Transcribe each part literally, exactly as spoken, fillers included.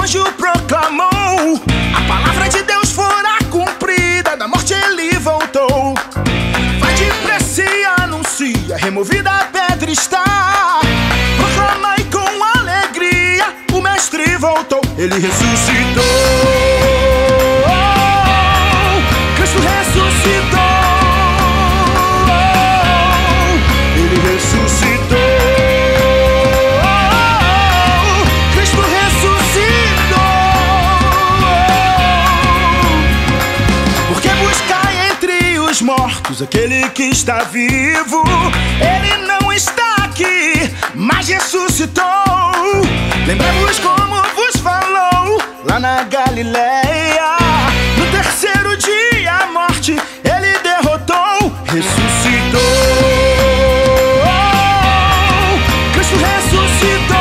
anjo proclamou, a palavra de Deus fora cumprida, da morte ele voltou. Vai depressa e anuncia, removida a pedra está. Proclamai com alegria, o mestre voltou, ele ressuscitou. Cristo ressuscitou. Ele ressuscitou. Cristo ressuscitou. Porque buscai entre os mortos aquele que está vivo. Ele não está aqui, mas ressuscitou. Lembrai-vos como vos falou lá na Galileia. No terceiro dia a morte ele derrotou. Ressuscitou. Cristo ressuscitou.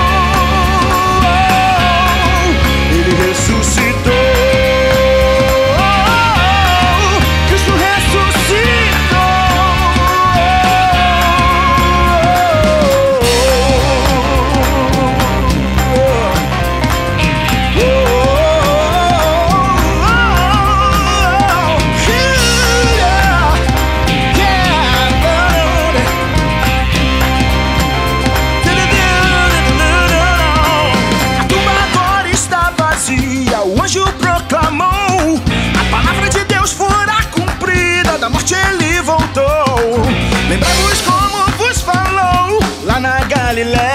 Ele ressuscitou. Cristo ressuscitou. O anjo proclamou, a palavra de Deus fora cumprida, da morte ele voltou. Lembrai-vos como vos falou lá na Galileia.